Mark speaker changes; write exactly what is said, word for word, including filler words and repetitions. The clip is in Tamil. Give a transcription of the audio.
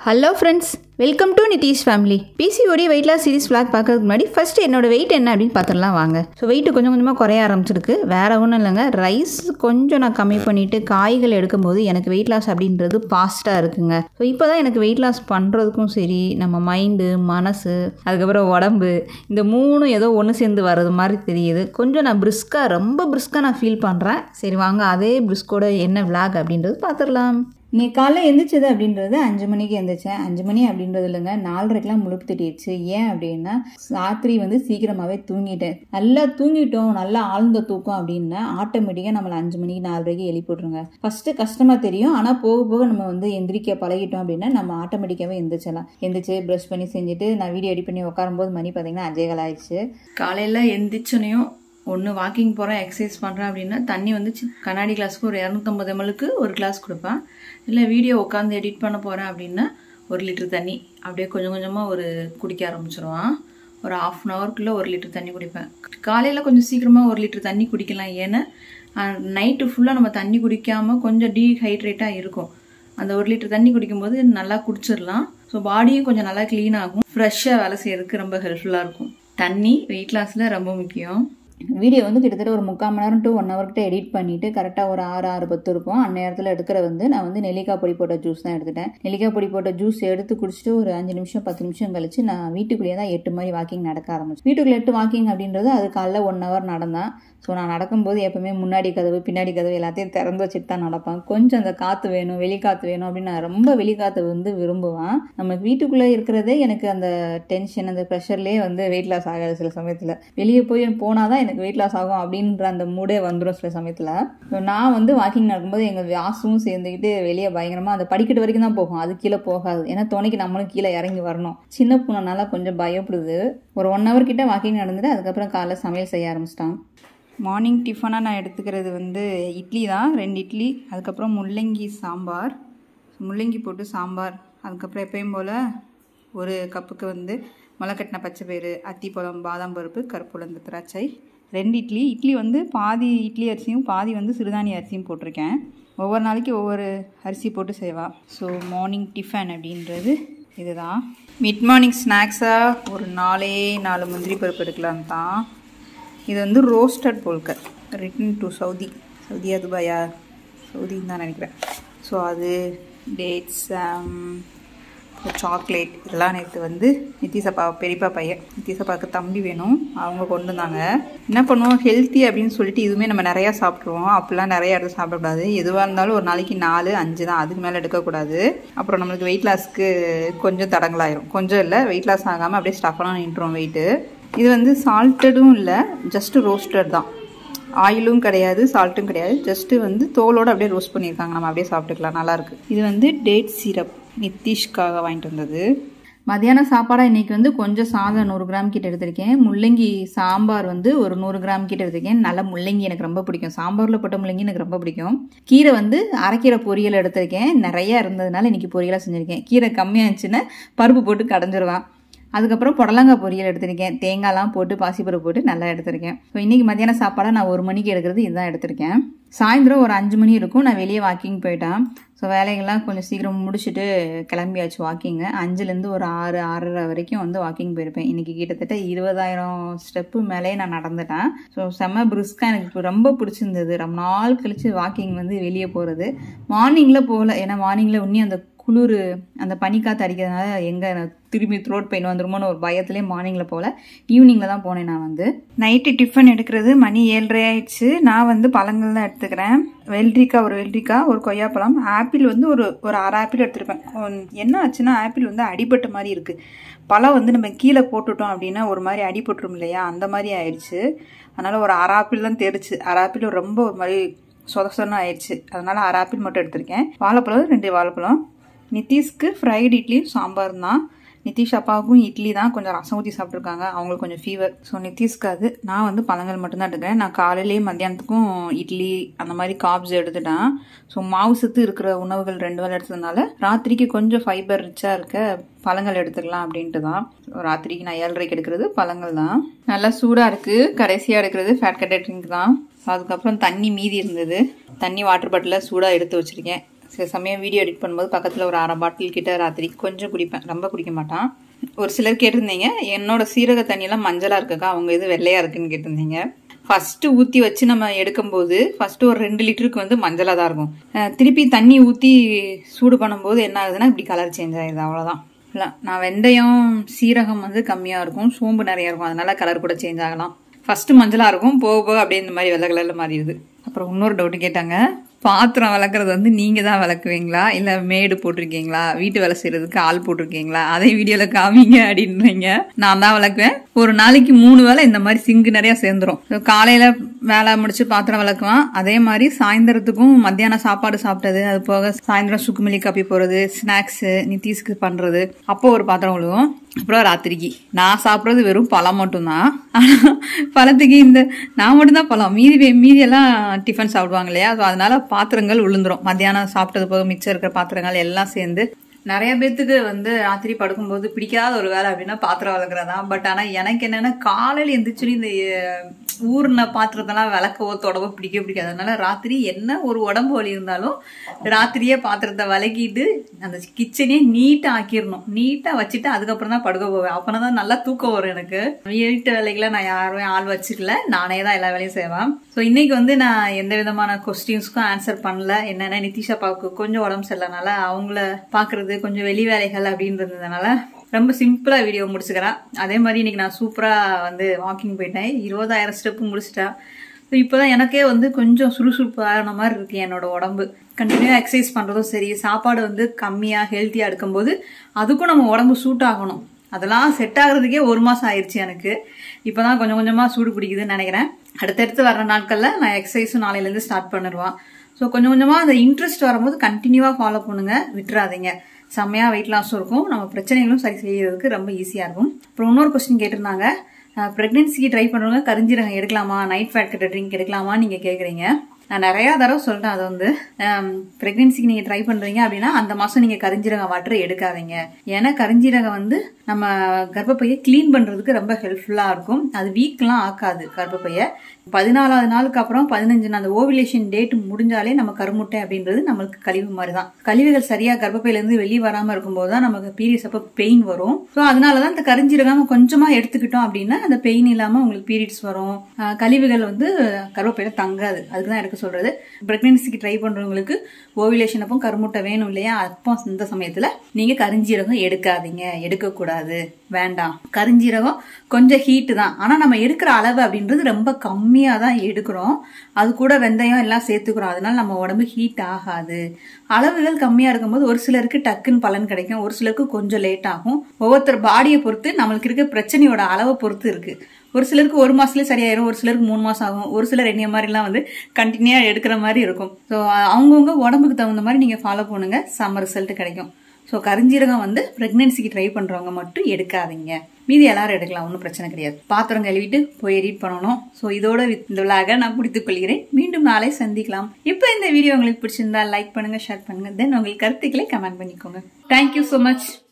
Speaker 1: Hello friends, welcome to NithishFamily. P C O D Weightloss series vlog பார்க்கிறதுக்கு முன்னாடி ஃபர்ஸ்ட் என்னோட weight என்ன அப்படினு பார்த்தறலாம் வாங்க. சோ weight கொஞ்சம் கொஞ்சமா குறைய ஆரம்பிச்சிருக்கு. வேற ஒண்ணும் இல்லங்க. ரைஸ் கொஞ்சம் நான் கம்மி பண்ணிட்டு காய்கள் எடுக்கும்போது எனக்கு weight loss அப்படின்றது ஃபாஸ்டா இருக்குங்க. சோ இப்போதான் எனக்கு weight loss பண்றதுக்கும் சரி, நம்ம மைண்ட், மனசு, அதுக்கு அப்புறம் உடம்பு இந்த மூணும் ஏதோ ஒன்னு சேர்ந்து வரது மாதிரி தெரியுது. கொஞ்சம் நான் பிரிஸ்கா ரொம்ப பிரிஸ்கா நான் ஃபீல் பண்றேன். சரி வாங்க அதே பிரிஸ்கோட என்ன vlog அப்படின்றது பார்த்தறலாம். நீ காலைல எந்திரிச்சது அப்படின்றது அஞ்சு மணிக்கு எந்திரிச்சேன். அஞ்சு மணி அப்படின்றது இல்லைங்க, நாலரைக்கெல்லாம் முழுப்பு திட்டிடுச்சு. ஏன் அப்படின்னா ராத்திரி வந்து சீக்கிரமாகவே தூங்கிட்டேன். நல்லா தூங்கிட்டோம், நல்லா ஆழ்ந்த தூக்கம் அப்படின்னா ஆட்டோமேட்டிக்காக நம்மளை அஞ்சு மணிக்கு நாலரைக்கு எழுப்பிவிட்ருங்க. ஃபஸ்ட்டு கஷ்டமாக தெரியும், ஆனால் போக போக நம்ம வந்து எந்திரிக்க பழகிட்டோம் அப்படின்னா நம்ம ஆட்டோமேட்டிக்காகவே எந்திரிச்சலாம். எந்திரிச்சு ப்ரஷ் பண்ணி செஞ்சுட்டு நான் வீடியோ எடிட் பண்ணி உட்காரும்போது மணி பார்த்தீங்கன்னா அஞ்சே கால் ஆயிடுச்சு. காலையில் எந்திரிச்சோனையும் ஒன்று வாக்கிங் போகிறேன், எக்ஸசைஸ் பண்ணுறேன் அப்படின்னா தண்ணி வந்து கண்ணாடி கிளாஸ்க்கு ஒரு இரநூத்தம்பது எம்எல்க்கு ஒரு கிளாஸ் கொடுப்பேன். இல்லை வீடியோ உட்காந்து எடிட் பண்ண போகிறேன் அப்படின்னா ஒரு லிட்டர் தண்ணி அப்படியே கொஞ்சம் கொஞ்சமாக ஒரு குடிக்க ஆரம்பிச்சிருவான். ஒரு ஆஃப் அன் ஹவருக்குள்ளே ஒரு லிட்டர் தண்ணி குடிப்பேன். காலையில் கொஞ்சம் சீக்கிரமாக ஒரு லிட்டர் தண்ணி குடிக்கலாம். ஏன்னா நைட்டு ஃபுல்லாக நம்ம தண்ணி குடிக்காமல் கொஞ்சம் டீஹைட்ரேட்டாக இருக்கும். அந்த ஒரு லிட்டர் தண்ணி குடிக்கும்போது நல்லா குடிச்சிடலாம். ஸோ பாடியும் கொஞ்சம் நல்லா க்ளீன் ஆகும், ஃப்ரெஷ்ஷாக வேலை செய்யறதுக்கு ரொம்ப ஹெல்ப்ஃபுல்லாக இருக்கும். தண்ணி வெயிட் லாஸில் ரொம்ப முக்கியம். வீடியோ வந்து கிட்டத்தட்ட ஒரு முக்கால் மணி நேரம் டு ஒன் ஹவர்கிட்ட எடிட் பண்ணிட்டு கரெக்டாக ஒரு ஆறு ஆறு பத்து இருக்கும். அந்நேரத்தில் எடுக்கிற வந்து நான் வந்து நெல்லிக்காய் பொடி போட்ட ஜூஸ் தான் எடுத்துட்டேன். நெல்லிக்காய் பொடி போட்ட ஜூஸ் எடுத்து குடிச்சிட்டு ஒரு அஞ்சு நிமிஷம் பத்து நிமிஷம் கழிச்சு நான் வீட்டுக்குள்ளேயே தான் எட்டு மாதிரி வாக்கிங் நடக்க ஆரம்பிச்சேன். வீட்டுக்குள்ளே எட்டு வாக்கிங் அப்படின்றது அது காலைல ஒன் ஹவர் நடந்தேன். ஸோ நான் நடக்கும்போது எப்பவுமே முன்னாடி கதவு பின்னாடி கதவு எல்லாத்தையும் திறந்து வச்சுட்டு தான் நடப்பேன். கொஞ்சம் அந்த காற்று வேணும், வெளிக்காற்று வேணும் அப்படின்னு நான் ரொம்ப வெளிக்காற்று வந்து விரும்புவேன். நம்ம வீட்டுக்குள்ளே இருக்கிறதே எனக்கு அந்த டென்ஷன் அந்த ப்ரெஷர்லேயே வந்து வெயிட் லாஸ் ஆகாது. சில சமயத்தில் வெளியே போய் போனால் தான் எனக்கு வெயிட் லாஸ் ஆகும் அப்படின்ற அந்த மூடே வந்துடும் சில சமயத்தில். நான் வந்து வாக்கிங் நடக்கும்போது எங்கள் வாசும் சேர்ந்துக்கிட்டு வெளியே பயங்கரமாக அந்த படிக்கட்டு வரைக்கும் தான் போகும், அது கீழே போகாது. ஏன்னா துணைக்கு நம்மளும் கீழே இறங்கி வரணும். சின்ன பூனைனால கொஞ்சம் பயப்படுது. ஒரு ஒன் ஹவர் கிட்ட வாக்கிங் நடந்துட்டு அதுக்கப்புறம் காலைல சமையல் செய்ய ஆரம்பிச்சிட்டான். மார்னிங் டிஃபனாக நான் எடுத்துக்கிறது வந்து இட்லி தான், ரெண்டு இட்லி, அதுக்கப்புறம் முள்ளங்கி சாம்பார், முள்ளங்கி போட்டு சாம்பார், அதுக்கப்புறம் எப்பயும் போல் ஒரு கப்புக்கு வந்து முளைக்கட்டின பச்சை பயிறு, அத்திப்பழம், பாதாம் பருப்பு, கருப்புலந்த திராட்சை, ரெண்டு இட்லி. இட்லி வந்து பாதி இட்லி அரிசியும் பாதி வந்து சிறுதானிய அரிசியும் போட்டிருக்கேன். ஒவ்வொரு நாளைக்கு ஒவ்வொரு அரிசி போட்டு செய்வா. ஸோ மார்னிங் டிஃபன் அப்படின்றது இதுதான். மிட் மார்னிங் ஸ்நாக்ஸாக ஒரு நாலே நாலு முந்திரி பருப்பு எடுக்கலாம் தான். இது வந்து ரோஸ்டட் போல்கர், ரிட்டன் டு சவுதி, சவுதியா துபாயா, சவுதின்னு தான் நினைக்கிறேன். ஸோ அது டேட்ஸ், சாக்லேட் இதெல்லாம் நேற்று வந்து நித்திசப்பா பெரியப்பா பையன் நித்திசப்பாவுக்கு தம்பி வேணும் அவங்க கொண்டு வந்தாங்க. என்ன பண்ணுவோம், ஹெல்த்தி அப்படின்னு சொல்லிட்டு இதுவுமே நம்ம நிறையா சாப்பிட்ருவோம். அப்படிலாம் நிறையா எடுத்து சாப்பிடக்கூடாது. எதுவாக இருந்தாலும் ஒரு நாளைக்கு நாலு அஞ்சு தான், அதுக்கு மேலே எடுக்கக்கூடாது. அப்புறம் நம்மளுக்கு வெயிட் லாஸ்க்கு கொஞ்சம் தடங்களாயிரும். கொஞ்சம் இல்லை, வெயிட் லாஸ் ஆகாமல் அப்படியே ஸ்டஃபெல்லாம் நின்றுடும் வெயிட்டு. இது வந்து சால்ட்டடும் இல்லை, ஜஸ்ட்டு ரோஸ்டட் தான். ஆயிலும் கிடையாது, சால்ட்டும் கிடையாது, ஜஸ்ட்டு வந்து தோலோடு அப்படியே ரோஸ்ட் பண்ணியிருக்காங்க. நம்ம அப்படியே சாப்பிட்டுக்கலாம், நல்லாயிருக்கு. இது வந்து டேட் சிரப் நித்திஷ்காக வாங்கிட்டு வந்தது. மதியான சாப்பாடாக இன்றைக்கி வந்து கொஞ்சம் சாதம் நூறு கிராம் கிட்ட எடுத்திருக்கேன். முள்ளங்கி சாம்பார் வந்து ஒரு நூறு கிராம் கிட்ட எடுத்திருக்கேன். நல்ல முள்ளங்கி எனக்கு ரொம்ப பிடிக்கும், சாம்பாரில் போட்ட முள்ளங்கி எனக்கு ரொம்ப பிடிக்கும். கீரை வந்து அரைக்கீரை பொரியல் எடுத்திருக்கேன். நிறையா இருந்ததுனால இன்றைக்கி பொரியலாக செஞ்சுருக்கேன். கீரை கம்மியாக இருந்துச்சுன்னா பருப்பு போட்டு கடைஞ்சிருவேன். அதுக்கப்புறம் புடலங்காய் பொரியல் எடுத்திருக்கேன். தேங்காய்லாம் போட்டு பாசிப்பருப்பு போட்டு நல்லா எடுத்திருக்கேன். ஸோ இன்றைக்கி மத்தியான சாப்பாடை நான் ஒரு மணிக்கு எடுக்கிறது இதுதான் எடுத்திருக்கேன். சாயந்தரம் ஒரு அஞ்சு மணி இருக்கும், நான் வெளியே வாக்கிங் போயிட்டேன். ஸோ வேலைகள்லாம் கொஞ்சம் சீக்கிரம் முடிச்சுட்டு கிளம்பியாச்சு வாக்கிங்கு. அஞ்சுலேருந்து ஒரு ஆறு ஆறரை வரைக்கும் வந்து வாக்கிங் போயிருப்பேன். இன்றைக்கி கிட்டத்தட்ட இருபதாயிரம் ஸ்டெப்பு மேலே நான் நடந்துட்டேன். ஸோ செம்ம பிரிஸ்காக எனக்கு ரொம்ப பிடிச்சிருந்தது. ரொம்ப நாள் கழித்து வாக்கிங் வந்து வெளியே போகிறது. மார்னிங்கில் போகல, ஏன்னா மார்னிங்கில் இன்னும் அந்த குளிர் அந்த பனிக்காற்று அடிக்கிறதுனால எங்கே திரும்பி த்ரோட் பெயின் வந்துருமோன்னு ஒரு பயத்துலேயே மார்னிங்கில் போகல, ஈவினிங்கில் தான் போனேன். நான் வந்து நைட்டு டிஃபன் எடுக்கிறது மணி ஏழரை ஆயிடுச்சு. நான் வந்து பழங்கள் தான் எடுத்துக்கிறேன். வெள்ளரிக்காய் ஒரு வெள்ளரிக்காய், ஒரு கொய்யாப்பழம், ஆப்பிள் வந்து ஒரு ஒரு அரை ஆப்பிள் எடுத்துருப்பேன். என்ன ஆச்சுன்னா ஆப்பிள் வந்து அடிபட்ட மாதிரி இருக்குது. பழம் வந்து நம்ம கீழே போட்டுட்டோம் அப்படின்னா ஒரு மாதிரி அடிபட்டுரும் இல்லையா, அந்த மாதிரி ஆயிடுச்சு. அதனால் ஒரு அரை ஆப்பிள் தான் தெரிச்சு. அரை ஆப்பிள் ரொம்ப ஒரு மாதிரி சொத சொன்னு ஆயிடுச்சு. அதனால் அரை ஆப்பிள் மட்டும் எடுத்திருக்கேன். வாழைப்பழம் ரெண்டு வாழைப்பழம். நித்திஷ்க்கு ஃப்ரைடு இட்லி சாம்பார் தான். நித்திஷ் அப்பாவுக்கும் இட்லி தான், கொஞ்சம் ரசம் ஊற்றி சாப்பிட்ருக்காங்க, அவங்களுக்கு கொஞ்சம் ஃபீவர். ஸோ நித்திஷ்க்கு அது. நான் வந்து பழங்கள் மட்டும்தான் எடுக்கிறேன். நான் காலையிலேயே மத்தியானத்துக்கும் இட்லி அந்த மாதிரி காப்ஸ் எடுத்துட்டேன். ஸோ மாவு சத்து இருக்கிற உணவுகள் ரெண்டு வேலை எடுத்ததுனால ராத்திரிக்கு கொஞ்சம் ஃபைபர் ரிச்சாக இருக்க பழங்கள் எடுத்துக்கலாம் அப்படின்ட்டு தான். ராத்திரிக்கு நான் ஏழரைக்கு எடுக்கிறது பழங்கள் தான். நல்லா சூடாக இருக்குது. கடைசியாக எடுக்கிறது ஃபேட் கட்டட் ட்ரிங்க் தான். அதுக்கப்புறம் தண்ணி மீதி இருந்தது, தண்ணி வாட்டர் பாட்டிலில் சூடாக எடுத்து வச்சுருக்கேன். சில சமயம் வீடியோ எடிட் பண்ணும்போது பக்கத்தில் ஒரு அரை பாட்டில் கிட்ட ராத்திரி கொஞ்சம் குடிப்பேன், ரொம்ப குடிக்க மாட்டான். ஒரு சிலர் கேட்டிருந்தீங்க என்னோட சீரக தண்ணியெல்லாம் மஞ்சளாக இருக்குக்கா, அவங்க எது வெள்ளையாக இருக்குன்னு கேட்டிருந்தீங்க. ஃபர்ஸ்ட் ஊற்றி வச்சு நம்ம எடுக்கும்போது ஃபர்ஸ்ட் ஒரு ரெண்டு லிட்டருக்கு வந்து மஞ்சளாக தான் இருக்கும். திருப்பி தண்ணி ஊற்றி சூடு பண்ணும்போது என்ன ஆகுதுன்னா இப்படி கலர் சேஞ்ச் ஆகுது, அவ்வளோதான். இல்லை, நான் வெந்தயம் சீரகம் வந்து கம்மியாக இருக்கும், சோம்பு நிறையா இருக்கும், அதனால கலர் கூட சேஞ்ச் ஆகலாம். ஃபர்ஸ்ட் மஞ்சளாக இருக்கும், போக போக அப்படியே இந்த மாதிரி வெள்ளை கலரில் மாறிடுது. அப்புறம் இன்னொரு டவுட்டு கேட்டாங்க, பாத்திரம் விளக்குறது வந்து நீங்கள் தான் விளக்குவீங்களா இல்லை மேடு போட்டிருக்கீங்களா, வீட்டு வேலை செய்கிறதுக்கு ஆள் போட்டிருக்கீங்களா, அதே வீடியோவில் காமிங்க அப்படின்றீங்க. நான் தான் விளக்குவேன். ஒரு நாளைக்கு மூணு வேலை இந்த மாதிரி சிங்கு நிறையா சேர்ந்துரும். காலையில் வேலை முடிச்சு பாத்திரம் விளக்குவேன், அதே மாதிரி சாயந்தரத்துக்கும் மத்தியானம் சாப்பாடு சாப்பிட்டது, அது போக சாயந்தரம் சுக்குமல்லி காப்பி போகிறது, ஸ்நாக்ஸு நித்தீஸ்க்கு பண்ணுறது, அப்போ ஒரு பாத்திரம் விழுவோம். அப்புறம் ராத்திரிக்கு நான் சாப்பிட்றது வெறும் பழம் மட்டும்தான். ஆனால் பழத்துக்கு இந்த நான் மட்டும்தான் பழம், மீதி மீதியெல்லாம் டிஃபன் சாப்பிடுவாங்க இல்லையா, ஸோ அதனால பாத்திரங்கள் விழுந்துரும். மத்தியானம் சாப்பிட்டது போக மிச்சம் இருக்கிற பாத்திரங்கள் எல்லாம் சேர்ந்து நிறைய பேத்துக்கு வந்து ராத்திரி படுக்கும்போது பிடிக்காத ஒரு வேலை அப்படின்னா பாத்திரம் விளக்குறதா. பட் ஆனால் எனக்கு என்னன்னா காலையில் எந்திரிச்சு இந்த ஊர்ன பாத்திரத்தெல்லாம் விளக்கவோ தொடவோ பிடிக்க பிடிக்காது. அதனால ராத்திரி என்ன ஒரு உடம்பு வலி இருந்தாலும் ராத்திரியே பாத்திரத்தை விளக்கிட்டு அந்த கிச்சனே நீட்டாக ஆக்கிடணும், நீட்டாக வச்சுட்டு அதுக்கப்புறம் தான் படுக்க போவேன். அப்போனா தான் நல்லா தூக்கம் வரும் எனக்கு. வீட்டு வேலைகளை நான் யாருமே ஆள் வச்சுக்கல, நானே தான் எல்லா வேலையும் செய்வேன். ஸோ இன்னைக்கு வந்து நான் எந்த விதமான கொஸ்டின்ஸ்க்கும் ஆன்சர் பண்ணல. என்னென்ன நிதிஷா பாவுக்கு கொஞ்சம் உடம்பு சரியில்லைனால அவங்கள பார்க்கறது கொஞ்சம் வெளி வேலைகள் அப்படின்றதுனால ரொம்ப சிம்பிளா வீடியோ முடிச்சுக்கிறேன். அதே மாதிரி இன்னைக்கு நான் சூப்பரா வந்து வாக்கிங் போயிட்டேன், இருபதாயிரம் ஸ்டெப்பு முடிச்சிட்டேன். இப்போதான் எனக்கே வந்து கொஞ்சம் சுறுசுறுப்பு ஆகின மாதிரி இருக்கு என்னோட உடம்பு. கண்டினியூவா எக்ஸசைஸ் பண்றதும் சரி, சாப்பாடு வந்து கம்மியா ஹெல்த்தியா எடுக்கும்போது அதுக்கும் நம்ம உடம்பு சூட் ஆகணும். அதெல்லாம் செட் ஆகுறதுக்கே ஒரு மாசம் ஆயிடுச்சு எனக்கு. இப்பதான் கொஞ்சம் கொஞ்சமா சூடு பிடிக்குதுன்னு நினைக்கிறேன். அடுத்தடுத்து வர்ற நாட்கள்ல நான் எக்ஸசைஸும் நாளையில இருந்து ஸ்டார்ட் பண்ணிடுவேன். ஸோ கொஞ்சம் கொஞ்சமா அந்த இன்ட்ரெஸ்ட் வரும்போது கண்டினியூவா ஃபாலோ பண்ணுங்க, விட்டுறாதீங்க. செம்மையா வெயிட் லாஸும் இருக்கும், நம்ம பிரச்சனைகளும் சரி செய்யறதுக்கு ரொம்ப ஈஸியா இருக்கும். அப்புறம் இன்னொரு கொஸ்டின் கேட்டிருந்தாங்க, பிரெக்னன்சிக்கு ட்ரை பண்றவங்க கரிஞ்சீரகம் எடுக்கலாமா, நைட் ஃபேட் கட்ட ட்ரிங்க் எடுக்கலாமா நீங்க கேக்குறீங்க. நான் நிறைய தடவை சொல்லிட்டேன், அது வந்து பிரெக்னன்சிக்கு நீங்க ட்ரை பண்றீங்க அப்படின்னா அந்த மாசம் நீங்க கரிஞ்சீரகம் வாட்டர் எடுக்காதீங்க. ஏன்னா கரிஞ்சீரகம் வந்து நம்ம கர்ப்பப்பையை கிளீன் பண்றதுக்கு ரொம்ப ஹெல்ப்ஃபுல்லா இருக்கும். அது வீக்லாம் ஆக்காது கர்ப்பப்பைய. பதினாலாவது நாளுக்கு அப்புறம் பதினஞ்சு நாள் அந்த ஓவிலேஷன் டேட் முடிஞ்சாலே நம்ம கருமுட்டை அப்படின்றது நம்மளுக்கு கழிவு மாதிரி தான். கழிவுகள் சரியா கர்ப்பப்பையில இருந்து வெளியே வராம இருக்கும்போது தான் நமக்கு பீரியட்ஸ் அப்ப பெயின் வரும். ஸோ அதனாலதான் இந்த கரிஞ்சீரகம் கொஞ்சமா எடுத்துக்கிட்டோம் அப்படின்னா அந்த பெயின் இல்லாம உங்களுக்கு பீரியட்ஸ் வரும், கழிவுகள் வந்து கர்ப்பப்பையில தங்காது. அதுக்குதான் எடுக்க சொல்றது. பிரெக்னன்சிக்கு ட்ரை பண்றவங்களுக்கு ஓவிலேஷன் அப்போ கருமுட்டை வேணும் இல்லையா, அப்போ இந்த சமயத்துல நீங்க கரிஞ்சீரகம் எடுக்காதீங்க, எடுக்க கூடாது, வேண்டாம். கரிஞ்சீரகம் கொஞ்சம் ஹீட்டு தான், ஆனா நம்ம எடுக்கிற அளவு அப்படின்றது ரொம்ப கம்மியா தான் எடுக்கிறோம். அது கூட வெந்தயம் எல்லாம் சேர்த்துக்கிறோம், அதனால நம்ம உடம்பு ஹீட் ஆகாது. அளவுகள் கம்மியா இருக்கும்போது ஒரு சிலருக்கு டக்குன்னு பலன் கிடைக்கும், ஒரு சிலருக்கு கொஞ்சம் லேட் ஆகும். ஒவ்வொருத்தர் பாடியை பொறுத்து நம்மளுக்கு இருக்க பிரச்சனையோட அளவை பொறுத்து இருக்கு. ஒரு சிலருக்கு ஒரு மாசத்துலயே சரியாயிரும், ஒரு சிலருக்கு மூணு மாசம் ஆகும், ஒரு சிலர் என்னைய மாதிரி எல்லாம் வந்து கண்டினியூவா எடுக்கிற மாதிரி இருக்கும். ஸோ அவங்கவுங்க உடம்புக்கு தகுந்த மாதிரி நீங்க ஃபாலோ பண்ணுங்க, செம்ம ரிசல்ட் கிடைக்கும். ஸோ கரிஞ்சீரகம் வந்து பிரெக்னன்சிக்கு ட்ரை பண்றவங்க மட்டும் எடுக்காதீங்க, மீதி எல்லாரும் எடுக்கலாம், ஒன்றும் பிரச்சனை கிடையாது. பாத்திரம் கழுவிட்டு போய் எடிட் பண்ணணும். ஸோ இதோட இந்த விழாக நான் முடித்துக் கொள்கிறேன். மீண்டும் நாளை சந்திக்கலாம். இப்போ இந்த வீடியோ உங்களுக்கு பிடிச்சிருந்தா லைக் பண்ணுங்க, ஷேர் பண்ணுங்க, தென் உங்களுக்கு கருத்துக்களை கமெண்ட் பண்ணிக்கோங்க. Thank you so much.